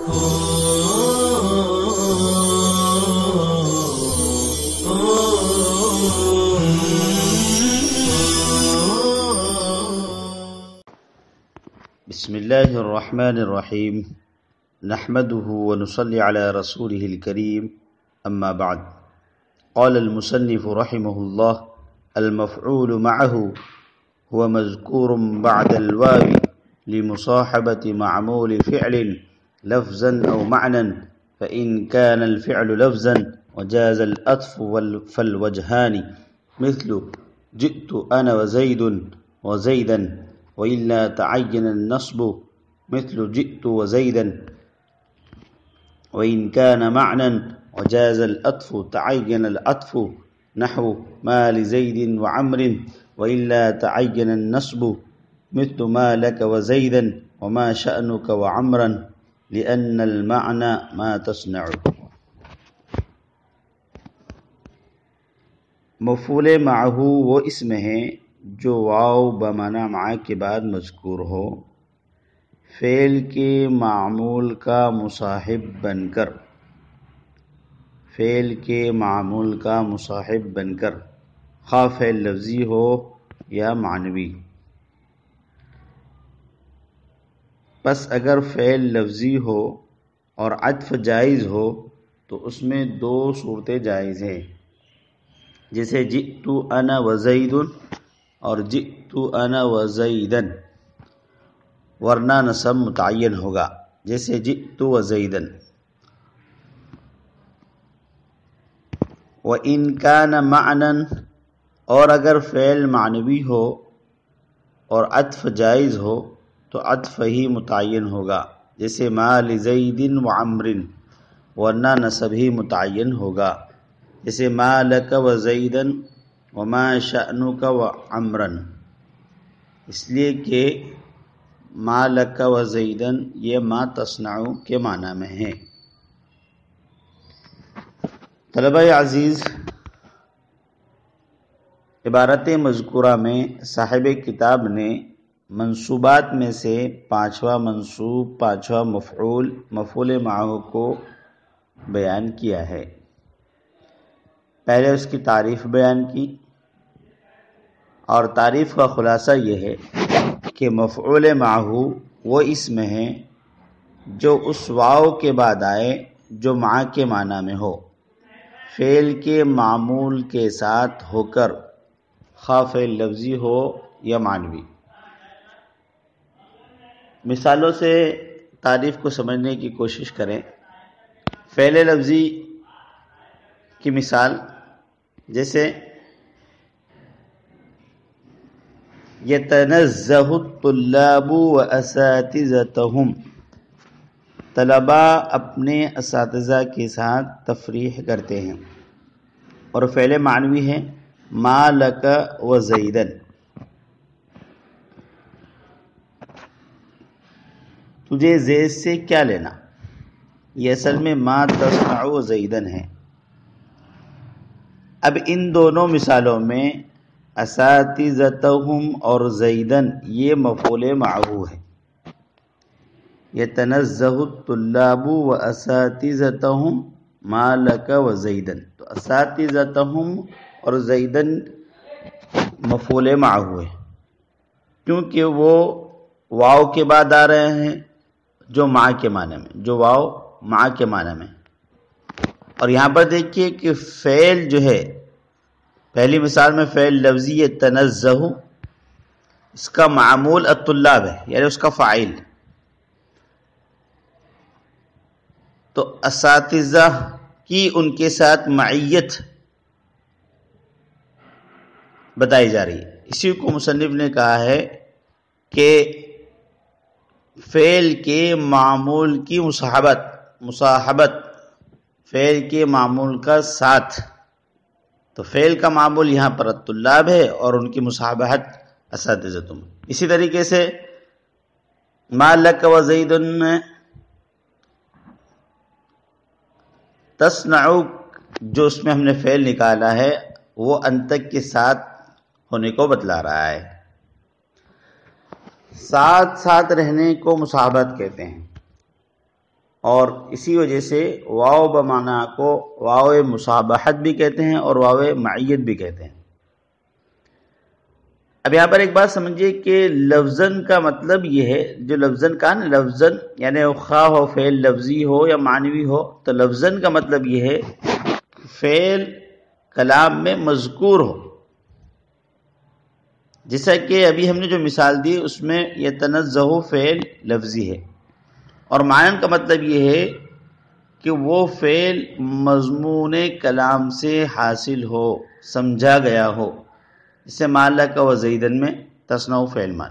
بسم الله الرحمن الرحيم نحمده ونصلي على رسوله الكريم أما بعد قال المصنف رحمه الله المفعول معه هو مذكور بعد الواو لمصاحبة معمول فعل لفظا أو معنى فإن كان الفعل لفظا وجاز الأطف فالوجهان مثل جئت أنا وزيد وزيدا وإلا تعين النصب مثل جئت وزيدا وإن كان معنى وجاز الأطف تعين الأطف نحو ما لزيد وعمر وإلا تعين النصب مثل ما لك وزيدا وما شأنك وعمرا لأن المعنى ما تصنع. مفعول معه وہ اسم ہے جو واو بمعنی مع کے بعد مذکور ہو فعل کے معمول کا مصاحب بن کر خواہ فعل لفظی ہو یا معنوی. پس اگر فعل لفظی ہو اور عطف جائز ہو تو اس میں دو صورتیں جائز ہیں، جیسے جئت انا وزید اور جئت انا وزیدن، ورنہ نصب متعین ہوگا جیسے جئت وزیدن. وَإِن كَانَ مَعْنًا، اور اگر فعل معنوی ہو اور عطف جائز ہو تو عطف ہی متعین ہوگا جیسے ما لزید وعمر، ورنہ نصب ہی متعین ہوگا جیسے ما لک وزیدا وما شأنک وعمرا، اس لیے کہ ما لک وزیدا یہ ما تصنع کے معنی میں ہے. طلبہ عزیز، عبارت مذکورہ میں صاحب کتاب نے منصوبات میں سے پانچواں منصوب، پانچواں مفعول معہ کو بیان کیا ہے. پہلے اس کی تعریف بیان کی، اور تعریف کا خلاصہ یہ ہے کہ مفعول معہ وہ اسم ہے جو اس واو کے بعد آئے جو مع کے معنی میں ہو، فعل کے معمول کے ساتھ ہو کر، خواہ فعل لفظی ہو یا معنوی. مثالوں سے تعریف کو سمجھنے کی کوشش کریں. فعل لفظی کی مثال جیسے یتنزہ الطلاب واساتذتہم، طلباء اپنے اساتذہ کے ساتھ تفریح کرتے ہیں. اور فعل معنوی ہے ما لک وزیدن، تجھے زید سے کیا لینا، یہ اصل میں ما تصنع زیدن ہے. اب ان دونوں مثالوں میں اساتذتہم اور زیدن یہ مفعول معہ ہے. یتنزہ الطلاب واساتذتہم ما لک وزیدن، تو اساتذتہم اور زیدن مفعول معہ ہے کیونکہ وہ واو کے بعد آ رہے ہیں جو مع کے معنی میں، اور یہاں پر دیکھیے کہ فعل جو ہے پہلی مثال میں فعل لفظی تنزہ، اس کا معمول الطلاب ہے یعنی اس کا فاعل. تو اساتذہ کی ان کے ساتھ معیت بتائی جا رہی ہے. اسی کو مصنف نے کہا ہے کہ فعل کے معمول کی مصاحبت فعل کے معمول کا ساتھ. تو فعل کا معمول یہاں پر الطلاب ہے اور ان کی مصاحبت اساتذتہم. اسی طریقے سے ما لک وزید تصنع، جو اس میں ہم نے فعل نکالا ہے وہ انتک کے ساتھ ہونے کو بتلا رہا ہے. ساتھ ساتھ رہنے کو مصاحبت کہتے ہیں، اور اسی وجہ سے واو بمعنی کو واو مصابحت بھی کہتے ہیں اور واو معیت بھی کہتے ہیں۔ اب یہاں پر ایک بات سمجھیے کہ لفظاً کا مطلب یہ ہے، جو لفظاً کا نا لفظاً یعنی خواہ ہو فعل لفظی ہو یا معنوی ہو، تو لفظاً کا مطلب یہ ہے فعل کلام میں مذکور ہو، جیسا کہ ابھی ہم نے جو مثال دی اس میں یتنزہ فعل لفظی ہے، اور معنن کا مطلب یہ ہے کہ وہ فعل مضمون کلام سے حاصل ہو، سمجھا گیا ہو، جسے ما لک و زیدن میں تصنع فعل مان۔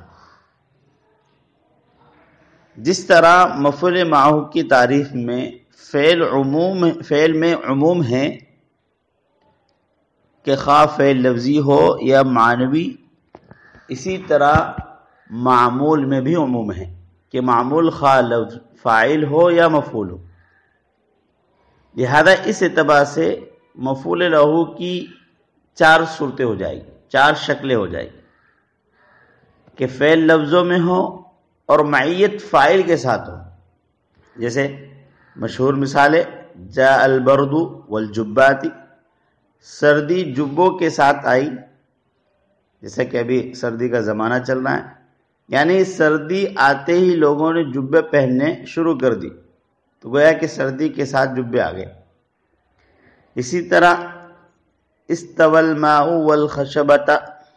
جس طرح مفعول معہ کی تعریف میں فعل میں عموم ہے کہ خواہ فعل لفظی ہو یا معنوی، اسی طرح معمول میں بھی عموم ہے کہ معمول خواہ لفظ فاعل ہو یا مفعول ہو۔ لہذا اس اعتبار سے مفعول لہ کی 4 صورتیں ہو جائیں گی، 4 شکلیں ہو جائیں گی کہ فعل لفظوں میں ہو اور معیت فاعل کے ساتھ ہو۔ جیسے مشہور مثال ہے جاء البرد والجبات، سردی جبوں کے ساتھ آئی، جیسے کہ ابھی سردی کا زمانہ چل رہا ہے، یعنی سردی آتے ہی لوگوں نے جبے پہننے شروع کر دی، تو گویا کہ سردی کے ساتھ جبے آ گئے۔ اسی طرح استوى الماء والخشبۃ،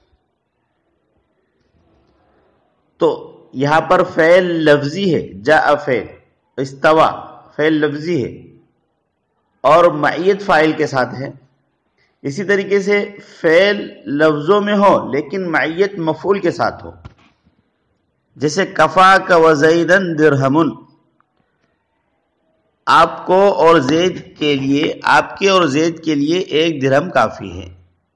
تو یہاں پر فعل لفظی ہے، جاء فعل، استوى فعل لفظی ہے اور معیت فاعل کے ساتھ ہے۔ اسی طریقے سے فعل لفظوں میں ہو لیکن معیت مفعول کے ساتھ ہو، جیسے کفاک وزیدن درہم، آپ کو اور زید کے لیے، آپ کے اور زید کے لیے 1 درہم کافی ہے،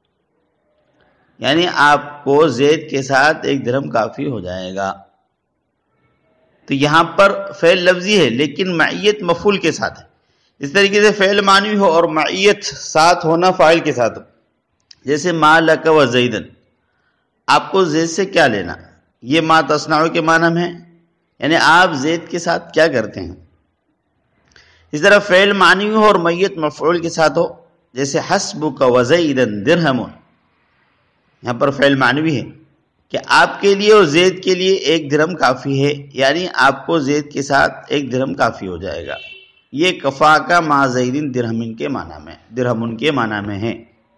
یعنی آپ کو زید کے ساتھ 1 درہم کافی ہو جائے گا۔ تو یہاں پر فعل لفظی ہے لیکن معیت مفعول کے ساتھ ہے۔ اس طریقے سے فعل معنوی ہو اور معیت ساتھ ہونا فاعل کے ساتھ ہو، جیسے ما لک و زیدن، آپ کو زید سے کیا لینا، یہ ما تصنع کے معنی میں ہے، یعنی آپ زید کے ساتھ کیا کرتے ہیں۔ اس طرح فعل معنوی ہو اور معیت مفعول کے ساتھ ہو، جیسے حسبک و زیدن درہم، یہاں پر فعل معنوی ہے کہ آپ کے لیے اور زید کے لیے 1 درہم کافی ہے، یعنی آپ کو زید کے ساتھ 1 درہم کافی ہو جائے گا۔ یہ کفا کا ما زیدن درہمن کے معنی میں ہے۔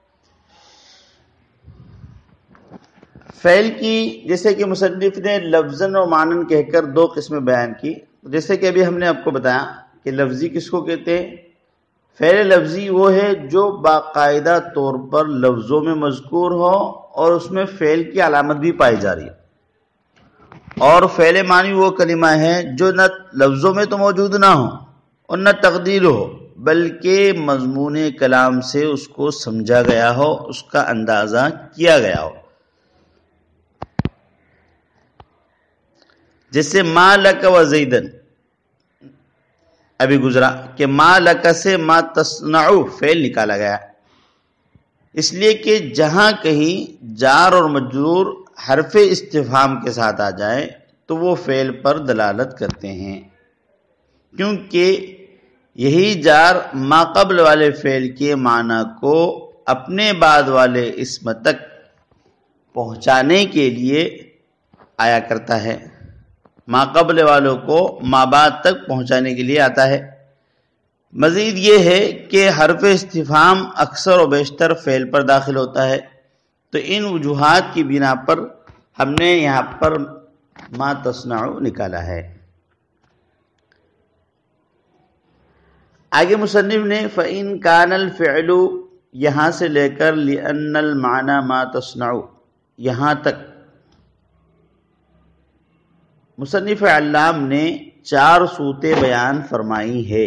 فعل کی جیسے کہ مصنف نے لفظاً و معنن کہہ کر 2 قسمیں بیان کی، جیسے کہ ابھی ہم نے آپ کو بتایا کہ لفظی کس کو کہتے ہیں۔ فعل لفظی وہ ہے جو باقاعدہ طور پر لفظوں میں مذکور ہو اور اس میں فعل کی علامت بھی پائی جا رہی ہے، اور فعل معنی وہ کلمہ ہے جو نہ لفظوں میں تو موجود نہ ہو اور نہ تقدیر ہو، بلکہ مضمون کلام سے اس کو سمجھا گیا ہو، اس کا اندازہ کیا گیا ہو۔ جیسے ما لک و زیدن ابھی گزرا کہ ما لک سے ما تصنع فعل نکالا گیا، اس لیے کہ جہاں کہیں جار اور مجرور حرف استفہام کے ساتھ آ جائے تو وہ فعل پر دلالت کرتے ہیں، کیونکہ یہی جار ما قبل والے فعل کے معنی کو اپنے بعد والے اسم تک پہنچانے کے لیے آیا کرتا ہے، ما قبل والوں کو ما بعد تک پہنچانے کے لیے آتا ہے۔ مزید یہ ہے کہ حرف استفہام اکثر و بیشتر فعل پر داخل ہوتا ہے، تو ان وجوہات کی بنا پر ہم نے یہاں پر ما تصنع نکالا ہے۔ آگے مصنف نے فَإِن كَانَ الْفِعْلُ یہاں سے لے کر لِأَنَّ الْمَعْنَى مَا تَصْنَعُ یہاں تک مصنف علام نے 4 صورتیں بیان فرمائی ہے،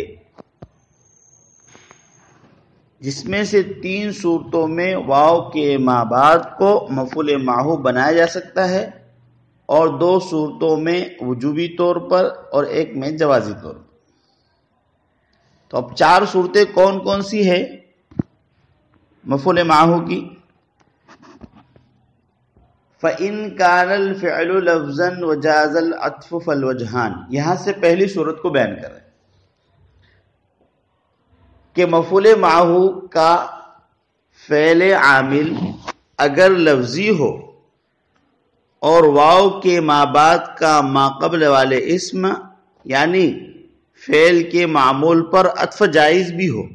جس میں سے 3 صورتوں میں واو کے ما بعد کو مفعول معہ بنایا جا سکتا ہے، اور 2 صورتوں میں وجوبی طور پر اور 1 میں جوازی طور پر۔ تو اب 4 صورتیں کون کون سی ہے مفعول معہ کی؟ فَإِن كَانَ الْفِعْلُ لَفْظًا وَجَازَ الْعَطْفُ فَالْوَجْهَانِ، یہاں سے پہلی صورت کو بیان کر رہے ہیں کہ مفعول معہو کا فعل عامل اگر لفظی ہو اور واو کے ما بعد کا ما قبل والے اسم یعنی فعل کے معمول پر عطف جائز بھی ہو،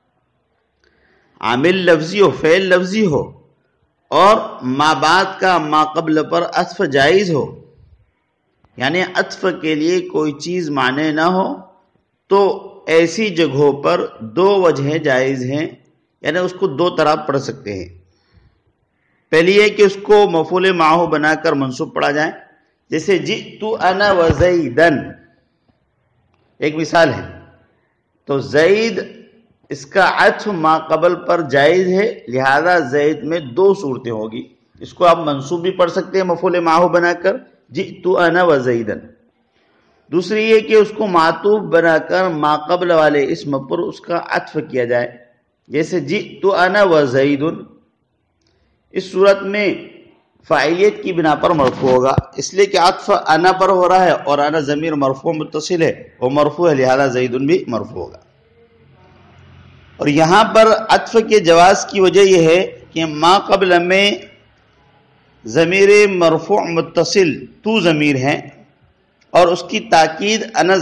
عامل لفظی ہو، فعل لفظی ہو اور ما بعد کا ما قبل پر عطف جائز ہو، یعنی عطف کے لیے کوئی چیز معنی نہ ہو، تو ایسی جگہوں پر دو وجہیں جائز ہیں، یعنی اس کو دو طرح پڑھ سکتے ہیں۔ پہلی ہے کہ اس کو مفعول معہو بنا کر منصوب پڑھا جائے، جیسے جئت انا وزیدن، ایک مثال ہے۔ تو زید اس کا عطف ما قبل پر جائز ہے، لہذا زید میں دو صورتیں ہوگی، اس کو آپ منصوب بھی پڑھ سکتے ہیں مفعول معہو بنا کر جئت انا وزیدن۔ دوسری یہ کہ اس کو معطوف بنا کر ما قبل والے اسم پر اس کا عطف کیا جائے، جیسے جئت انا وزید، اس صورت میں فاعلیت کی بنا پر مرفوع ہوگا، اس لیے کہ عطف انا پر ہو رہا ہے اور انا ضمیر مرفوع متصل ہے، وہ مرفوع ہے، لہذا زید بھی مرفوع ہوگا۔ اور یہاں پر عطف کے جواز کی وجہ یہ ہے کہ ما قبل میں ضمیر مرفوع متصل تو ضمیر ہے اور اس کی تاکید انا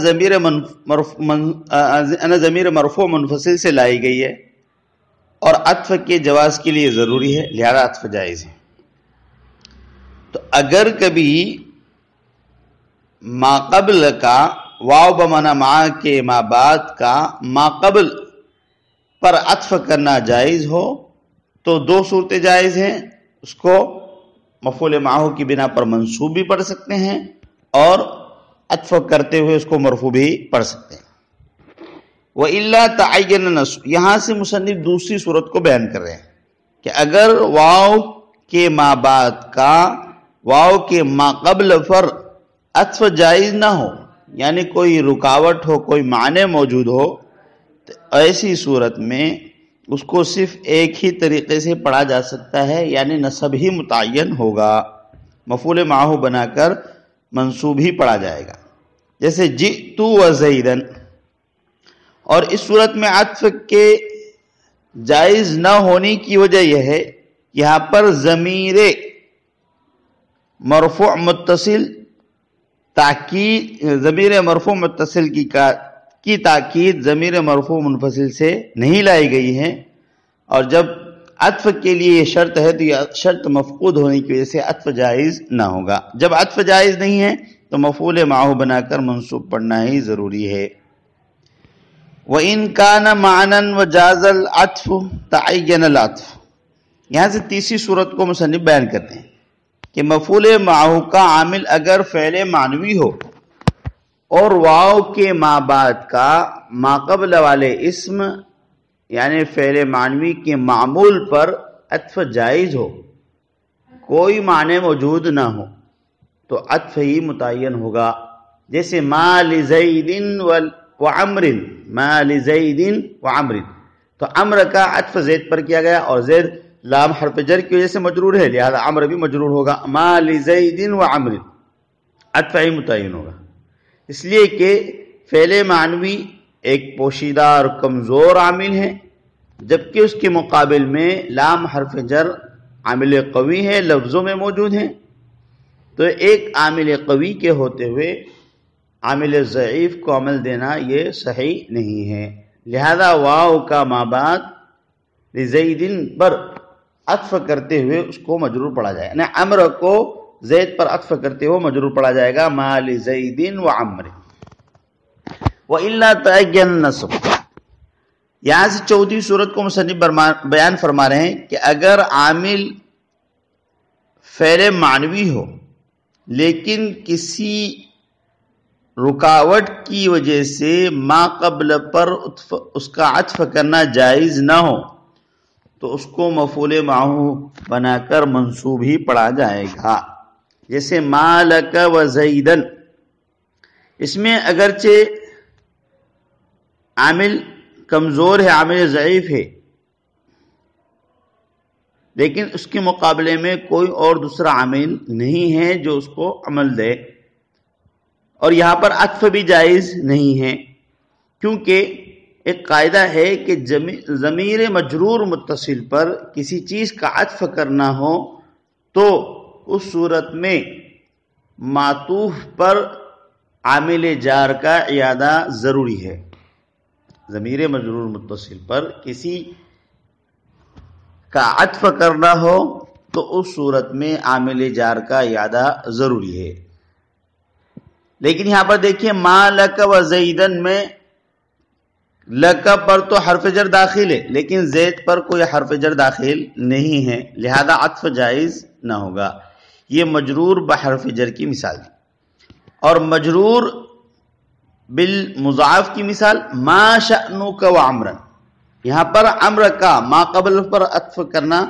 ضمیر مرفوع منفصل سے لائی گئی ہے اور عطف کے جواز کے لیے ضروری ہے، لہذا عطف جائز ہے۔ تو اگر کبھی ما قبل کا واو بمعنی مع کے ما بعد کا ما قبل پر عطف کرنا جائز ہو تو دو صورتیں جائز ہیں، اس کو مفعول معہو کی بنا پر منصوب بھی پڑھ سکتے ہیں اور عطف کرتے ہوئے اس کو مرفوع بھی پڑھ سکتے ہیں۔ وَإِلَّا تَعَيَّنَ النَّصْبُ، یہاں سے مصنف دوسری صورت کو بیان کر رہے ہیں کہ اگر واو کے ما بعد کا واو کے ما قبل پر عطف جائز نہ ہو، یعنی کوئی رکاوٹ ہو، کوئی معنی موجود ہو، تو ایسی صورت میں اس کو صرف ایک ہی طریقے سے پڑھا جا سکتا ہے، یعنی نصب ہی متعین ہوگا، مفعول معہو بنا کر منصوب ہی پڑھا جائے گا، جیسے جئت وزیدن۔ اور اس صورت میں عطف کے جائز نہ ہونے کی وجہ یہ ہے، یہاں پر ضمیر مرفوع متصل ضمیر مرفوع متصل کی تاکید ضمیر مرفوع منفصل سے نہیں لائی گئی ہے، اور جب عطف کے لیے یہ شرط ہے تو یہ شرط مفقود ہونے کی وجہ سے عطف جائز نہ ہوگا۔ جب عطف جائز نہیں ہے تو مفعول معہو بنا کر منصوب پڑھنا ہی ضروری ہے۔ وَإِن كَانَ مَعْنًا وَجَازَ الْعَطْفُ تَعَيَّنَ الْعَطْفُ، یہاں سے تیسری صورت کو مصنف بیان کرتے ہیں کہ مفعول معہو کا عامل اگر فعل معنوی ہو اور واو کے ما بعد کا ما قبل والے اسم یعنی فعل معنوی کے معمول پر عطف جائز ہو، کوئی معنی موجود نہ ہو، تو عطف ہی متعین ہوگا، جیسے ما لزید وعمر، ما لزید وعمر، تو عمر کا عطف زید پر کیا گیا اور زید لام حرف جر کی وجہ سے مجرور ہے، لہذا عمر بھی مجرور ہوگا، ما لزید وعمر، عطف ہی متعین ہوگا، اس لیے کہ فعل معنوی ایک پوشیدہ اور کمزور عامل ہے، جبکہ اس کے مقابل میں لام حرف جر عامل قوی ہے، لفظوں میں موجود ہیں، تو ایک عامل قوی کے ہوتے ہوئے عامل ضعیف کو عمل دینا یہ صحیح نہیں ہے، لہذا واو کا ما بعد لزیدن پر عطف کرتے ہوئے اس کو مجرور پڑھا جائے، یعنی عمر کو زید پر عطف کرتے ہوئے مجرور پڑھا جائے گا، ما لزیدن وعمر۔ وَإِلَّا تَعَيَّنَ النَّصْبُ، یہاں سے چوتھی صورت کو مصنف بیان فرما رہے ہیں کہ اگر عامل فعل معنوی ہو لیکن کسی رکاوٹ کی وجہ سے ما قبل پر اس کا عطف کرنا جائز نہ ہو تو اس کو مفعول معہو بنا کر منصوب ہی پڑھا جائے گا، جیسے ما لک وزیدن، اس میں اگرچہ عامل کمزور ہے، عامل ضعیف ہے، لیکن اس کے مقابلے میں کوئی اور دوسرا عامل نہیں ہے جو اس کو عمل دے، اور یہاں پر عطف بھی جائز نہیں ہے، کیونکہ ایک قاعدہ ہے کہ ضمیر مجرور متصل پر کسی چیز کا عطف کرنا ہو تو اس صورت میں معطوف پر عامل جار کا اعادہ ضروری ہے۔ ضمیر مجرور متصل پر کسی کا عطف کرنا ہو تو اس صورت میں عامل جار کا اعادہ ضروری ہے۔ لیکن یہاں پر دیکھیں ما لک و زیدن میں لک پر تو حرف جر داخل ہے لیکن زید پر کوئی حرف جر داخل نہیں ہے، لہذا عطف جائز نہ ہوگا۔ یہ مجرور بحرف جر کی مثال ہے۔ اور مجرور بالمضاعف کی مثال ما شأنک و عمرن، یہاں پر عمر کا ما قبل پر عطف کرنا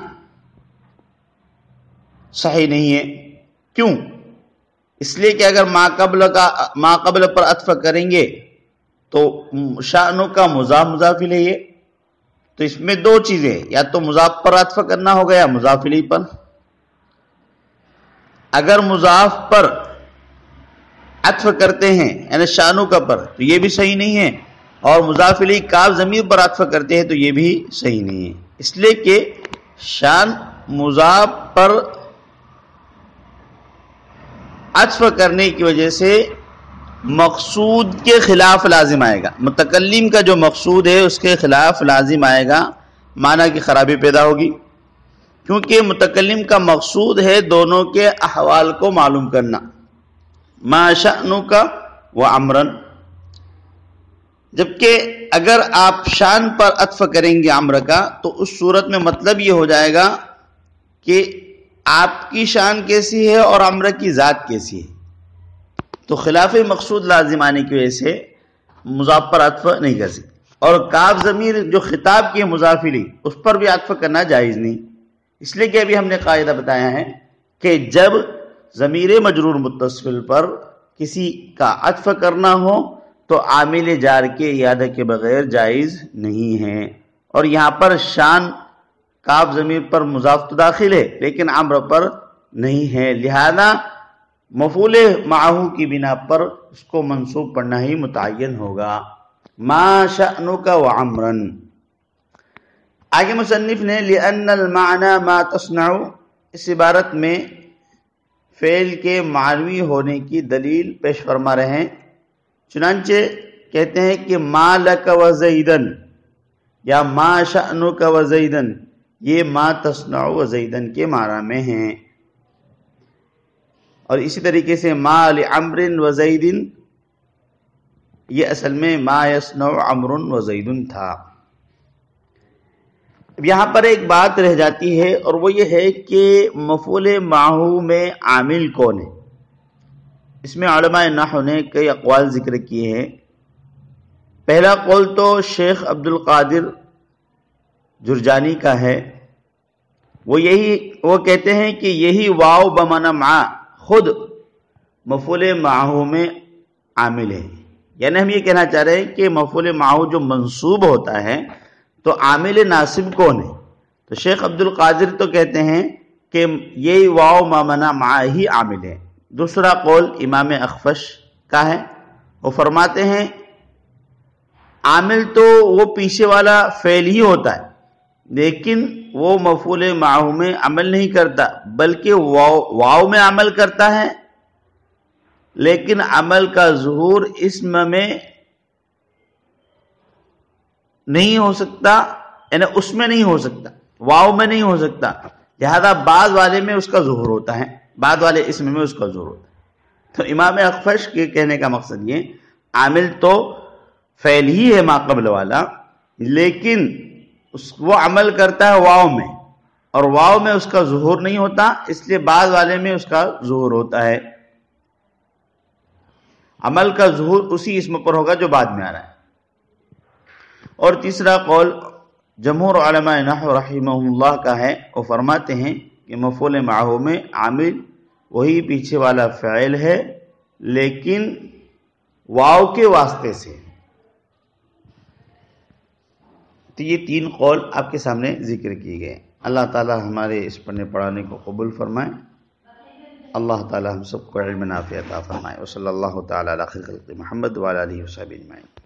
صحیح نہیں ہے۔ کیوں؟ اس لیے کہ اگر ما قبل پر عطف کریں گے تو شأنو کا مضاف الیہ ہے، تو اس میں دو چیزیں، یا تو مضاف پر عطف کرنا ہوگا یا مضاف الیہ پر۔ اگر مضاف پر عطف کرتے ہیں یعنی شأنو کا پر تو یہ بھی صحیح نہیں ہے، اور مضاف الیہ کاف ضمیر پر عطف کرتے ہیں تو یہ بھی صحیح نہیں ہے، اس لیے کہ شان مضاف پر عطف کرنے کی وجہ سے مقصود کے خلاف لازم آئے گا، متکلم کا جو مقصود ہے اس کے خلاف لازم آئے گا، معنی کی خرابی پیدا ہوگی، کیونکہ متکلم کا مقصود ہے دونوں کے احوال کو معلوم کرنا، ما شأنک و عمرن۔ جبکہ اگر آپ شان پر عطف کریں گے عمر کا تو اس صورت میں مطلب یہ ہو جائے گا کہ آپ کی شان کیسی ہے اور عمر کی ذات کیسی ہے، تو خلاف مقصود لازم آنے کی وجہ سے مضاف پر عطف نہیں کر سکتے۔ اور کاف ضمیر جو خطاب کی مضاف الیہ اس پر بھی عطف کرنا جائز نہیں، اس لیے کہ ابھی ہم نے قاعدہ بتایا ہے کہ جب ضمیر مجرور متصل پر کسی کا عطف کرنا ہو تو عامل جار کے اعادہ کے بغیر جائز نہیں ہے۔ اور یہاں پر شان کاف ضمیر پر مضاف تو داخل ہے لیکن عمر پر نہیں ہے، لہذا مفعول معہ کی بنا پر اس کو منصوب پڑھنا ہی متعین ہوگا، ما شأنک و عمرن۔ آگے مصنف نے لأن المعنى ما تصنع، اس عبارت میں فعل کے معنوی ہونے کی دلیل پیش فرما رہے ہیں، چنانچہ کہتے ہیں کہ ما لک و زیدن یا ما شأنک و زیدن، یہ ما تصنع و زیدن کے معنی میں ہیں، اور اسی طریقے سے ما لعمر و زید، یہ اصل میں ما یصنع عمر و زید تھا۔ اب یہاں پر ایک بات رہ جاتی ہے اور وہ یہ ہے کہ مفعول معہ میں عامل کون ہے؟ اس میں علماء نحو نے کئی اقوال ذکر کیے ہیں۔ پہلا قول تو شیخ عبد القادر جرجانی کا ہے، وہ کہتے ہیں کہ یہی واو بمعنی مع خود مفعول معہ میں عامل ہے، یعنی ہم یہ کہنا چاہ رہے ہیں کہ مفعول معہ جو منصوب ہوتا ہے تو عامل ناصب کون ہے؟ تو شیخ عبد القادر تو کہتے ہیں کہ یہی واو بمعنی مع ہی عامل ہے۔ دوسرا قول امام اخفش کا ہے، وہ فرماتے ہیں عامل تو وہ پیچھے والا فعل ہی ہوتا ہے لیکن وہ مفعول معہ میں عمل نہیں کرتا بلکہ واو میں عمل کرتا ہے، لیکن عمل کا ظہور اسم میں نہیں ہو سکتا، یعنی اس میں نہیں ہو سکتا، واو میں نہیں ہو سکتا، لہذا بعض والے میں اس کا ظہور ہوتا ہے، بعض والے اسم میں اس کا ظہور ہوتا ہے۔ تو امام اخفش کے کہنے کا مقصد یہ عامل تو فعل ہی ہے ما قبل والا، لیکن وہ عمل کرتا ہے واو میں، اور واو میں اس کا ظہور نہیں ہوتا، اس لیے بعض والے میں اس کا ظہور ہوتا ہے۔ عمل کا ظہور اسی اسم پر ہوگا جو بعد میں آ رہا ہے۔ اور تیسرا قول جمہور علماء نحو رحمہم اللہ کا ہے، وہ فرماتے ہیں کہ مفعول معہ میں عامل وہی پیچھے والا فعل ہے لیکن واو کے واسطے سے۔ تو یہ تین قول آپ کے سامنے ذکر کیے گئے۔ اللہ تعالی ہمارے اس پڑھنے پڑھانے کو قبول فرمائے، اللہ تعالی ہم سب کو علم نافع عطا فرمائے۔ وصلی اللہ تعالی علی خیر خلق محمد وعلی آلہ وصحبہ اجمعین۔